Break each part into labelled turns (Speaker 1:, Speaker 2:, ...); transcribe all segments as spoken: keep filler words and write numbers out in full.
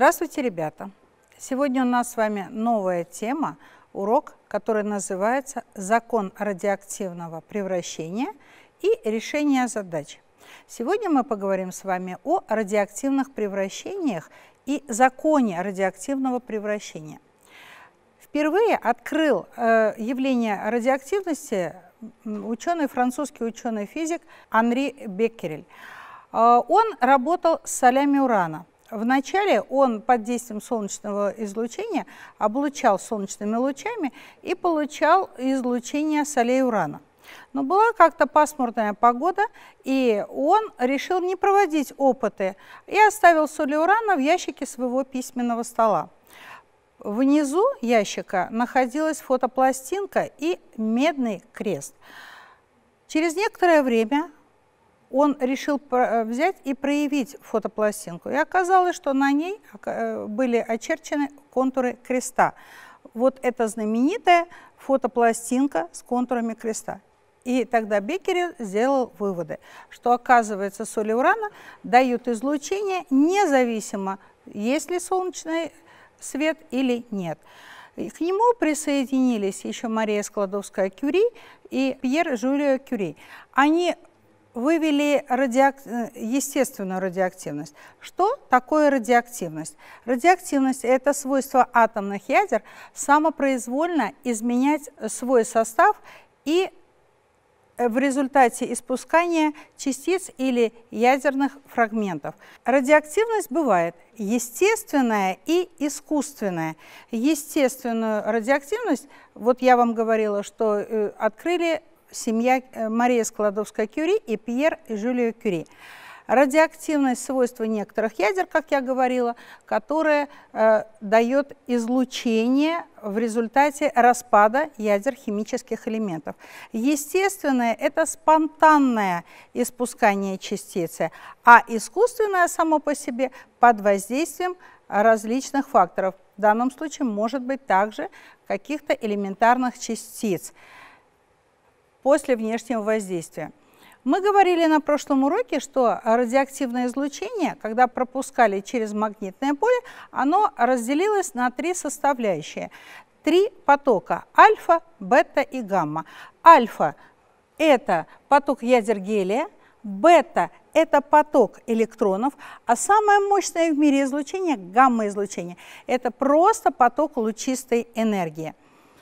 Speaker 1: Здравствуйте, ребята! Сегодня у нас с вами новая тема, урок, который называется «Закон радиоактивного превращения и решение задач». Сегодня мы поговорим с вами о радиоактивных превращениях и законе радиоактивного превращения. Впервые открыл э, явление радиоактивности ученый, французский ученый-физик Анри Беккерель. Э, он работал с солями урана. Вначале он под действием солнечного излучения облучал солнечными лучами и получал излучение солей урана. Но была как-то пасмурная погода, и он решил не проводить опыты и оставил соли урана в ящике своего письменного стола. Внизу ящика находилась фотопластинка и медный крест. Через некоторое время он решил взять и проявить фотопластинку. И оказалось, что на ней были очерчены контуры креста. Вот это знаменитая фотопластинка с контурами креста. И тогда Беккерель сделал выводы, что, оказывается, соли урана дают излучение независимо, есть ли солнечный свет или нет. И к нему присоединились еще Мария Складовская-Кюри и Пьер Жюлье Кюри. Они вывели радиак... естественную радиоактивность. Что такое радиоактивность? Радиоактивность – это свойство атомных ядер самопроизвольно изменять свой состав и в результате испускания частиц или ядерных фрагментов. Радиоактивность бывает естественная и искусственная. Естественную радиоактивность, вот я вам говорила, что э, открыли семья Мария Складовская-Кюри и Пьер Жюлье Кюри. Радиоактивность – свойство некоторых ядер, как я говорила, которое э, дает излучение в результате распада ядер химических элементов. Естественное – это спонтанное испускание частицы, а искусственное само по себе под воздействием различных факторов. В данном случае может быть также каких-то элементарных частиц после внешнего воздействия. Мы говорили на прошлом уроке, что радиоактивное излучение, когда пропускали через магнитное поле, оно разделилось на три составляющие. Три потока – альфа, бета и гамма. Альфа – это поток ядер гелия, бета – это поток электронов, а самое мощное в мире излучение – гамма-излучение. Это просто поток лучистой энергии.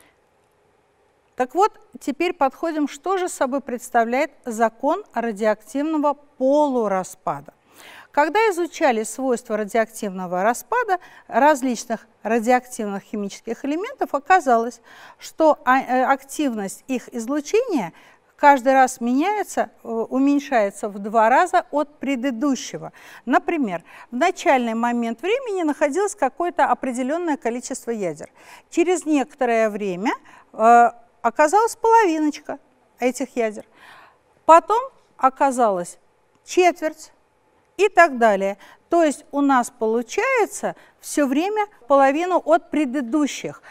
Speaker 1: Так вот, теперь подходим, что же собой представляет закон радиоактивного полураспада. Когда изучали свойства радиоактивного распада различных радиоактивных химических элементов, оказалось, что активность их излучения каждый раз меняется, уменьшается в два раза от предыдущего. Например, в начальный момент времени находилось какое-то определенное количество ядер. Через некоторое время оказалась половиночка этих ядер, потом оказалась четверть и так далее. То есть у нас получается все время половину от предыдущих.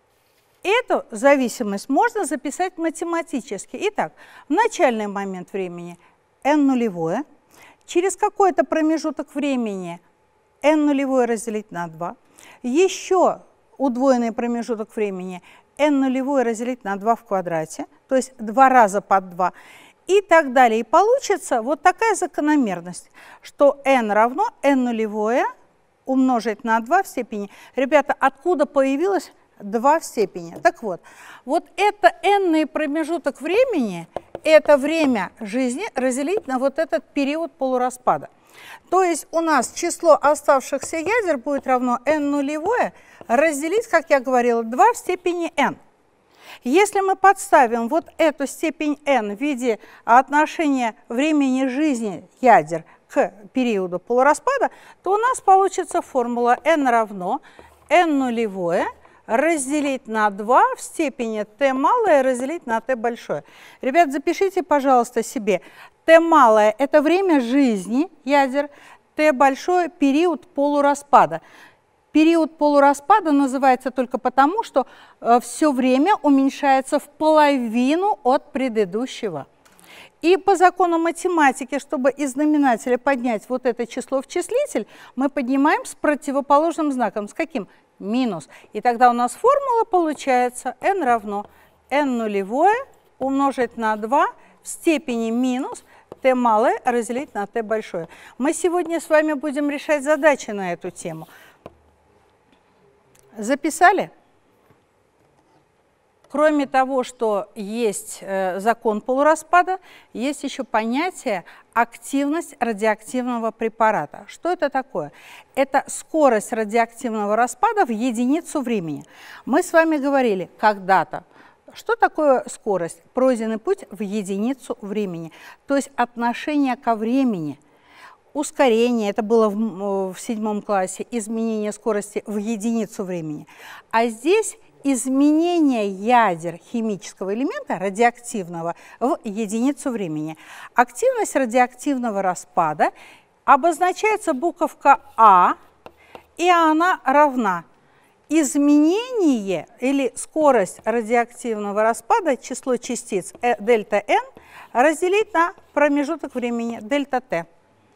Speaker 1: Эту зависимость можно записать математически. Итак, в начальный момент времени n нулевое, через какой-то промежуток времени n нулевое разделить на два, еще удвоенный промежуток времени n нулевое разделить на два в квадрате, то есть два раза под два, и так далее. И получится вот такая закономерность, что n равно n нулевое умножить на два в степени. Ребята, откуда появилось два в степени? Так вот, вот это n-ный промежуток времени, это время жизни разделить на вот этот период полураспада. То есть у нас число оставшихся ядер будет равно n нулевое разделить, как я говорила, два в степени n. Если мы подставим вот эту степень n в виде отношения времени жизни ядер к периоду полураспада, то у нас получится формула n равно n нулевое разделить на два в степени t малое разделить на t большое. Ребят, запишите, пожалуйста, себе. T малое – это время жизни ядер, t большое – период полураспада. Период полураспада называется только потому, что э, все время уменьшается в половину от предыдущего. И по закону математики, чтобы из знаменателя поднять вот это число в числитель, мы поднимаем с противоположным знаком. С каким? Минус. И тогда у нас формула получается n равно n нулевое умножить на два в степени минус t малое разделить на t большое. Мы сегодня с вами будем решать задачи на эту тему. Записали? Кроме того, что есть э, закон полураспада, есть еще понятие активность радиоактивного препарата. Что это такое? Это скорость радиоактивного распада в единицу времени. Мы с вами говорили когда-то, что такое скорость? Пройденный путь в единицу времени, то есть отношение ко времени. Ускорение, это было в, в седьмом классе, изменение скорости в единицу времени. А здесь изменение ядер химического элемента радиоактивного в единицу времени. Активность радиоактивного распада обозначается буковка А, и она равна изменение или скорость радиоактивного распада, число частиц э, дельта N, разделить на промежуток времени дельта T.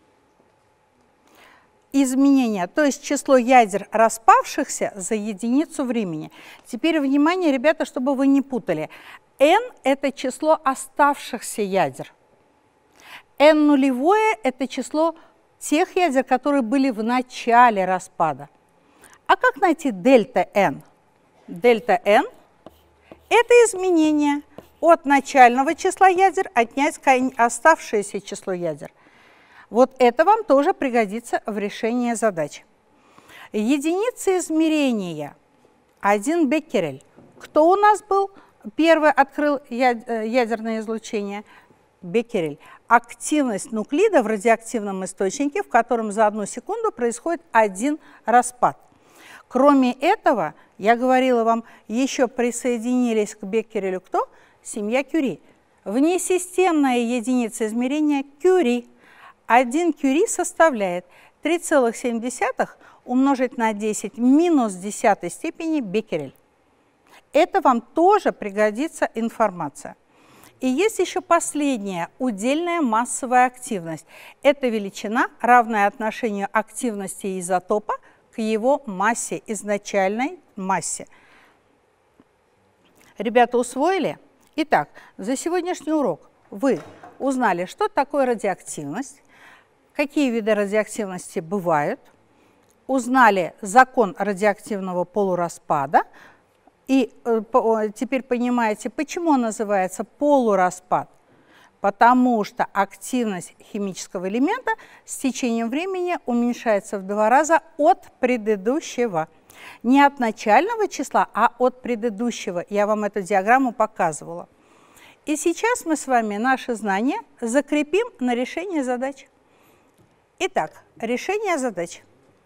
Speaker 1: Изменения, то есть число ядер распавшихся за единицу времени. Теперь внимание, ребята, чтобы вы не путали. N – это число оставшихся ядер. N нулевое – это число тех ядер, которые были в начале распада. А как найти дельта N? Дельта N – это изменение от начального числа ядер отнять оставшееся число ядер. Вот это вам тоже пригодится в решении задач. Единицы измерения один беккерель. Кто у нас был? Первый открыл ядерное излучение? Беккерель. Активность нуклида в радиоактивном источнике, в котором за одну секунду происходит один распад. Кроме этого, я говорила вам, еще присоединились к беккерелю кто? Семья Кюри. Внесистемная единица измерения Кюри. один Кюри составляет три целых семь десятых умножить на десять минус десятой степени беккерель. Это вам тоже пригодится информация. И есть еще последняя удельная массовая активность. Это величина, равная отношению активности изотопа к его массе, изначальной массе. Ребята, усвоили? Итак, за сегодняшний урок вы узнали, что такое радиоактивность, какие виды радиоактивности бывают, узнали закон радиоактивного полураспада, и э, по, теперь понимаете, почему он называется полураспад. Потому что активность химического элемента с течением времени уменьшается в два раза от предыдущего. Не от начального числа, а от предыдущего. Я вам эту диаграмму показывала. И сейчас мы с вами наши знания закрепим на решение задач. Итак, решение задач.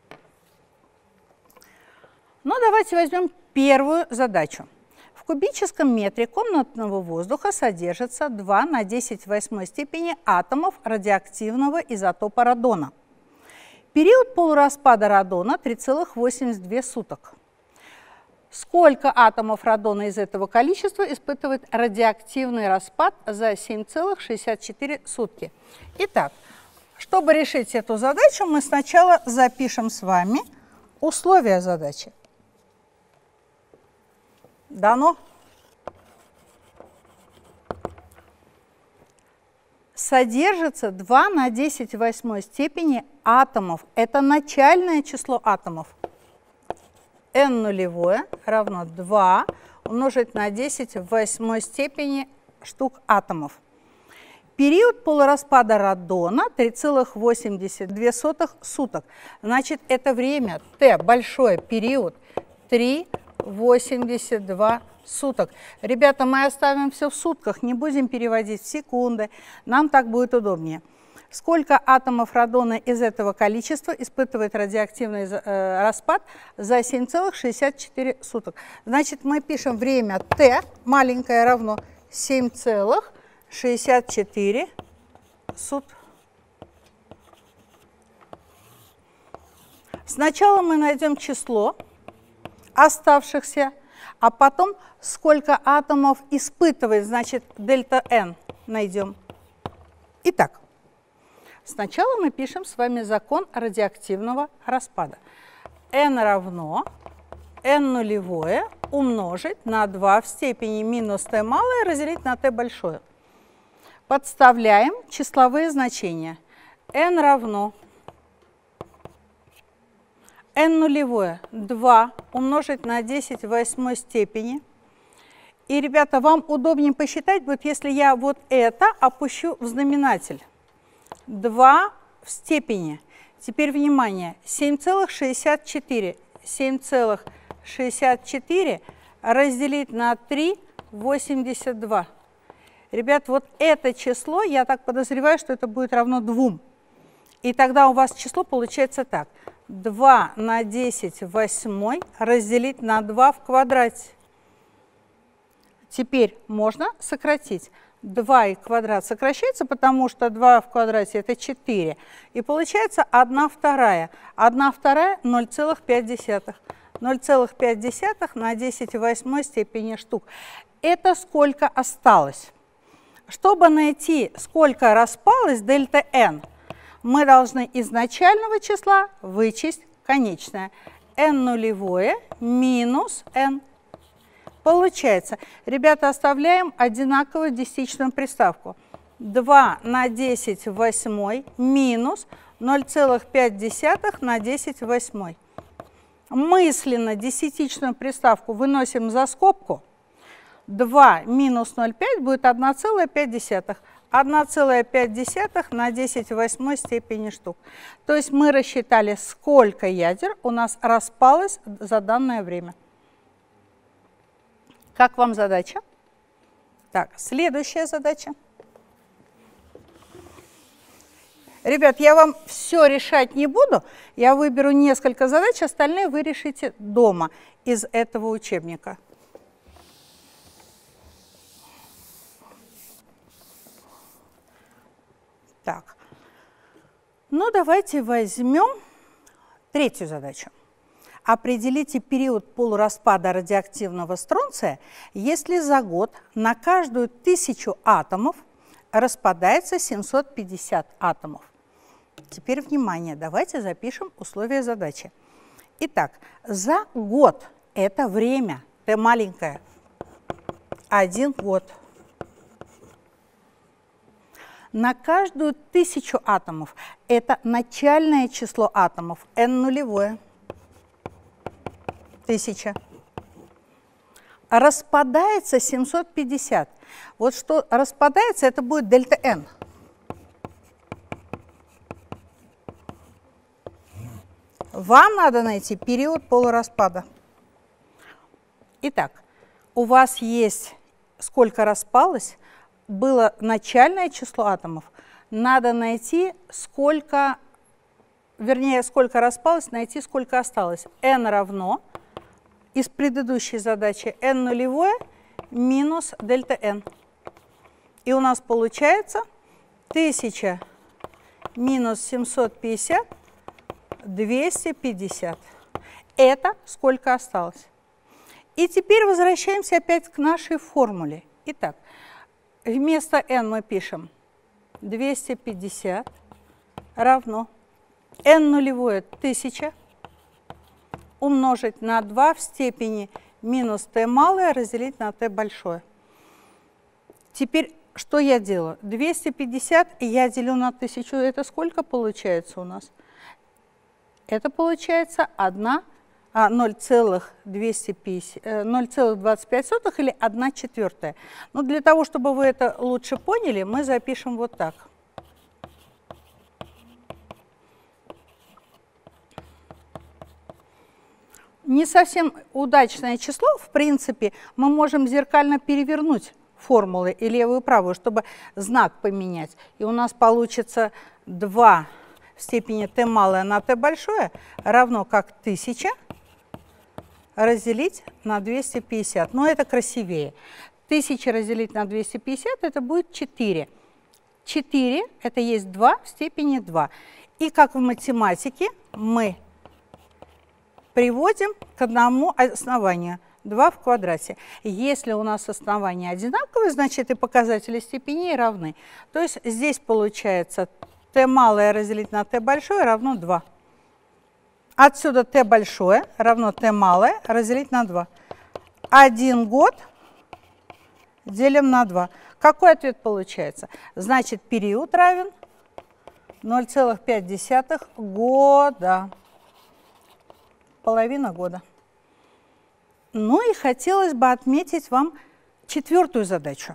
Speaker 1: Ну, давайте возьмем первую задачу. В кубическом метре комнатного воздуха содержится два на десять в восьмой степени атомов радиоактивного изотопа радона. Период полураспада радона три целых восемьдесят две суток. Сколько атомов радона из этого количества испытывает радиоактивный распад за семь целых шестьдесят четыре сутки? Итак, чтобы решить эту задачу, мы сначала запишем с вами условия задачи. Дано. Содержится два на десять в восьмой степени атомов. Это начальное число атомов. N нулевое равно два умножить на десять в восьмой степени штук атомов. Период полураспада радона три целых восемьдесят две сотых суток. Значит, это время Т, большой период, три целых восемьдесят два суток. Ребята, мы оставим все в сутках, не будем переводить в секунды, нам так будет удобнее. Сколько атомов радона из этого количества испытывает радиоактивный э, распад за семь целых шестьдесят четыре суток? Значит, мы пишем время Т маленькое равно семь целых шестьдесят четыре суток. Сначала мы найдем число оставшихся, а потом сколько атомов испытывает, значит, дельта N найдем. Итак, сначала мы пишем с вами закон радиоактивного распада. N равно n нулевое умножить на два в степени минус t малое разделить на t большое. Подставляем числовые значения. N равно n нулевое два умножить на десять в восьмой степени. И, ребята, вам удобнее посчитать будет, если я вот это опущу в знаменатель. два в степени. Теперь, внимание, семь целых шестьдесят четыре. семь целых шестьдесят четыре разделить на три, восемьдесят два. Ребят, вот это число, я так подозреваю, что это будет равно двум. И тогда у вас число получается так. два на десять в восьмой разделить на два в квадрате. Теперь можно сократить. два и квадрат сокращается, потому что два в квадрате это четыре. И получается одна вторая. одна вторая – ноль целых пять десятых. ноль целых пять десятых на десять в восьмой степени штук. Это сколько осталось. Чтобы найти, сколько распалось дельта n, мы должны из начального числа вычесть конечное. n нулевое минус n. Получается, ребята, оставляем одинаковую десятичную приставку. два на десять в восьмой минус ноль целых пять десятых на десять в восьмой. Мысленно десятичную приставку выносим за скобку. два минус ноль целых пять будет одна целая пять десятых. одна целая пять десятых на десять в восьмой степени штук. То есть мы рассчитали, сколько ядер у нас распалось за данное время. Как вам задача? Так, следующая задача. Ребят, я вам все решать не буду. Я выберу несколько задач, остальные вы решите дома из этого учебника. Так, ну давайте возьмем третью задачу. Определите период полураспада радиоактивного стронция, если за год на каждую тысячу атомов распадается семьсот пятьдесят атомов. Теперь внимание, давайте запишем условия задачи. Итак, за год это время, t маленькое, один год. На каждую тысячу атомов это начальное число атомов, n нулевое. Тысяча. Распадается семьсот пятьдесят. Вот что распадается, это будет дельта n. Вам надо найти период полураспада. Итак, у вас есть сколько распалось, было начальное число атомов. Надо найти сколько, вернее, сколько распалось, найти сколько осталось. n равно из предыдущей задачи n нулевое минус дельта n. И у нас получается тысяча минус семьсот пятьдесят, двести пятьдесят. Это сколько осталось. И теперь возвращаемся опять к нашей формуле. Итак, вместо n мы пишем двести пятьдесят равно n нулевое тысяча умножить на два в степени минус t малое разделить на t большое. Теперь что я делаю? двести пятьдесят я делю на тысячу. Это сколько получается у нас? Это получается ноль целых двадцать пять сотых или одна четвертая. Но для того, чтобы вы это лучше поняли, мы запишем вот так. Не совсем удачное число, в принципе, мы можем зеркально перевернуть формулы и левую и правую, чтобы знак поменять. И у нас получится два в степени t малое на t большое равно как тысяча разделить на двести пятьдесят. Но это красивее. тысяча разделить на двести пятьдесят это будет четыре. четыре это есть два в степени два. И как в математике мы приводим к одному основанию. два в квадрате. Если у нас основания одинаковые, значит и показатели степеней равны. То есть здесь получается t малое разделить на t большое равно два. Отсюда t большое равно t малое разделить на два. Один год делим на два. Какой ответ получается? Значит, период равен ноль целых пять десятых года. Половина года. Ну и хотелось бы отметить вам четвертую задачу.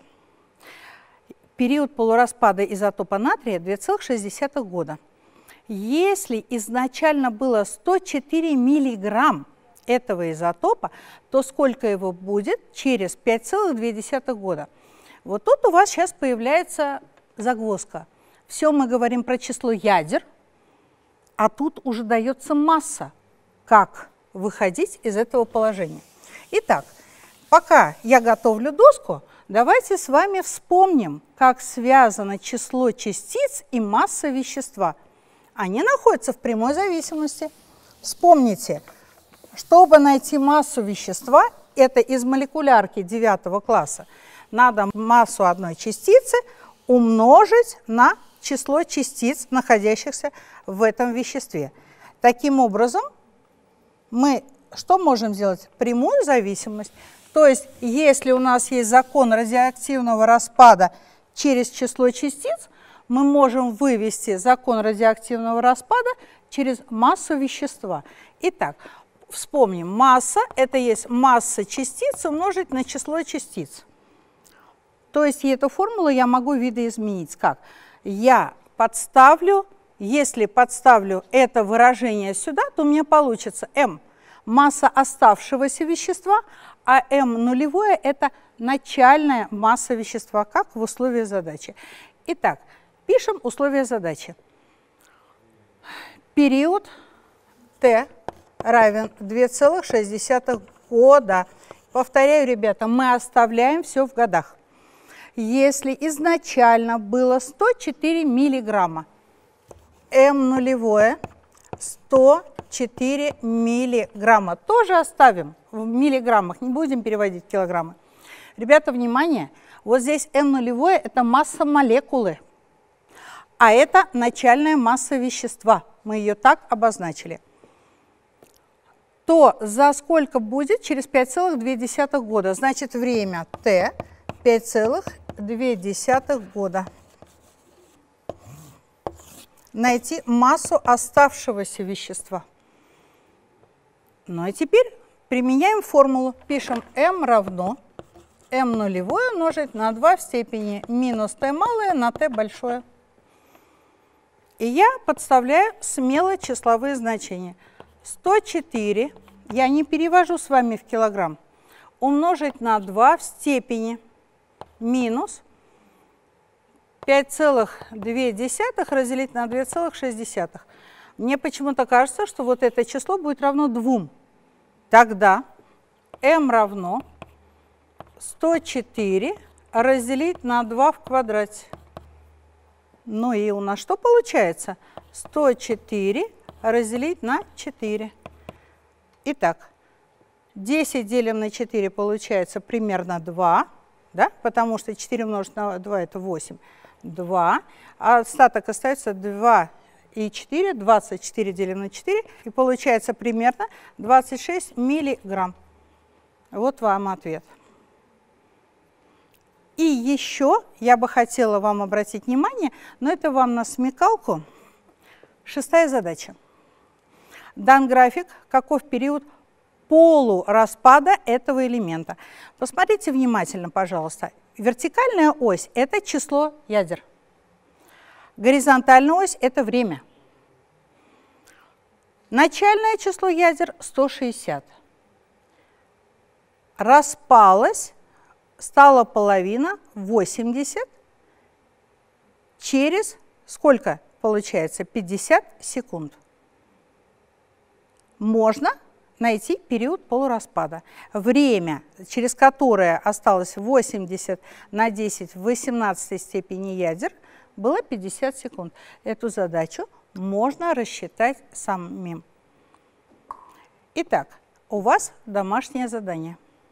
Speaker 1: Период полураспада изотопа натрия два целых шесть десятых года. Если изначально было сто четыре миллиграмм этого изотопа, то сколько его будет через пять целых две десятых года? Вот тут у вас сейчас появляется загвоздка. Все мы говорим про число ядер, а тут уже дается масса, как выходить из этого положения. Итак, пока я готовлю доску, давайте с вами вспомним, как связано число частиц и масса вещества. Они находятся в прямой зависимости. Вспомните, чтобы найти массу вещества, это из молекулярки девятого класса, надо массу одной частицы умножить на число частиц, находящихся в этом веществе. Таким образом, мы что можем сделать? Прямую зависимость. То есть, если у нас есть закон радиоактивного распада через число частиц, мы можем вывести закон радиоактивного распада через массу вещества. Итак, вспомним, масса – это есть масса частиц умножить на число частиц. То есть, эту формулу я могу видоизменить. Как? Я подставлю, если подставлю это выражение сюда, то у меня получится m – масса оставшегося вещества, а m нулевое – это начальная масса вещества, как в условиях задачи. Итак, пишем условия задачи. Период t равен два целых шесть десятых года. Повторяю, ребята, мы оставляем все в годах. Если изначально было сто четыре миллиграмма, m нулевое сто четыре миллиграмма. Тоже оставим в миллиграммах, не будем переводить в килограммы. Ребята, внимание, вот здесь m нулевое – это масса молекулы, а это начальная масса вещества. Мы ее так обозначили. То за сколько будет через пять целых две десятых года? Значит, время t пять целых две десятых года. Найти массу оставшегося вещества. Ну и теперь применяем формулу. Пишем m равно m нулевое умножить на два в степени минус t малое на t большое. И я подставляю смело числовые значения. сто четыре, я не перевожу с вами в килограмм, умножить на два в степени минус пять целых две десятых разделить на два целых шесть десятых. Мне почему-то кажется, что вот это число будет равно двум. Тогда m равно сто четыре разделить на два в квадрате. Ну и у нас что получается? сто четыре разделить на четыре. Итак, десять делим на четыре получается примерно два, да? Потому что четыре умножить на два – это восемь. два, а остаток остается два и четыре, двадцать четыре делим на четыре, и получается примерно двадцать шесть миллиграмм. Вот вам ответ. И еще я бы хотела вам обратить внимание, но это вам на смекалку. Шестая задача. Дан график, каков период полураспада этого элемента. Посмотрите внимательно, пожалуйста. Вертикальная ось – это число ядер. Горизонтальная ось – это время. Начальное число ядер – сто шестьдесят. Распалось, стала половина – восемьдесят. Через сколько получается? пятьдесят секунд. Можно найти период полураспада. Время, через которое осталось восемьдесят на десять в восемнадцатой степени ядер, было пятьдесят секунд. Эту задачу можно рассчитать самим. Итак, у вас домашнее задание.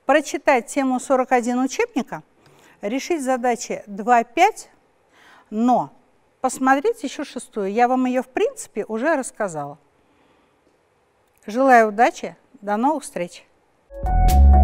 Speaker 1: прочитать тему сорок один учебника, решить задачи два пять, но посмотреть еще шестую. Я вам ее, в принципе, уже рассказала. Желаю удачи. До новых встреч!